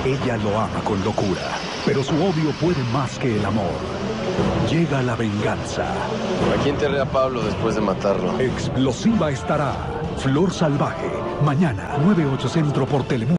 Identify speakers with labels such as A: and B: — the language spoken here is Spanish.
A: Ella lo ama con locura, pero su odio puede más que el amor. Llega la venganza.
B: ¿A quién enterré a Pablo después de matarlo?
A: Explosiva estará Flor Salvaje. Mañana, 9/8 Centro por Telemundo.